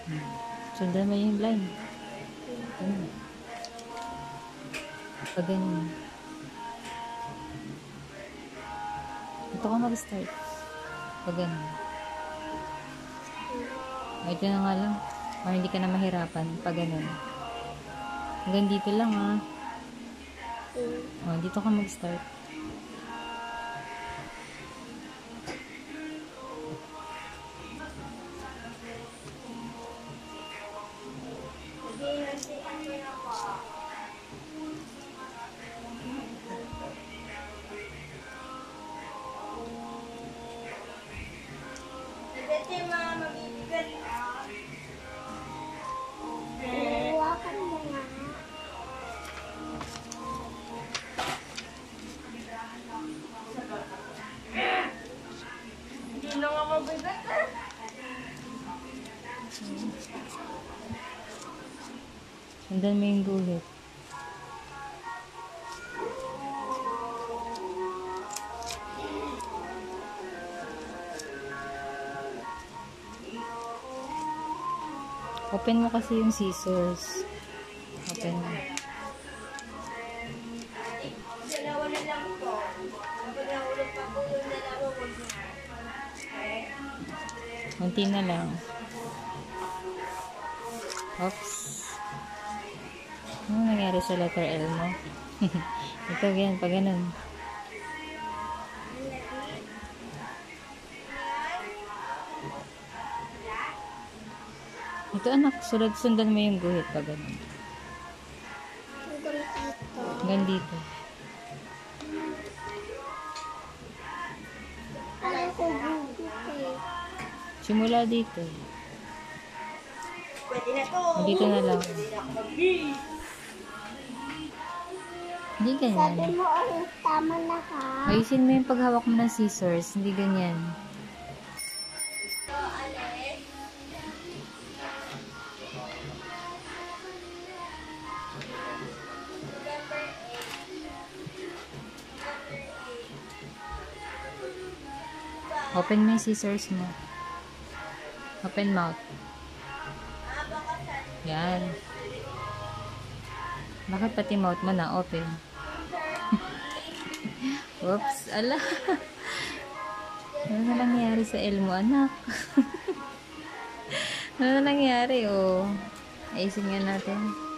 Sundan mo yung line. Ano? Pag ganyan. Ito ka mag-start. Pag ganyan. Ito na nga lang. Para hindi ka na mahirapan. Pag ganyan. Hanggang dito lang ha. Dito ka mag-start. Hindi na nga mabigat eh. Sundan mo yung guhit. Open mo kasi yung scissors. Open mo. Dalawa na lang po. Kapag nahulog pa po yung dalawa, huwag na. Kunti na lang. Oops. Ano nangyari sa letter L mo? Ito ganyan, pag ganun. Ito anak, sundan mo yung guhit pag ganun. Hanggang dito. Simula dito. Pwede na to. Dito na lang. Hindi ganyan. Sabi mo, tama na ka. Ayusin mo yung paghawak mo ng scissors. Hindi ganyan. Open mo yung scissors mo. Open mouth. Yan. Bakit pati mouth mo na open? Oops, ala. Ano na nangyari sa L mo, anak? Ano na nangyari, oh? Ayusin nga natin.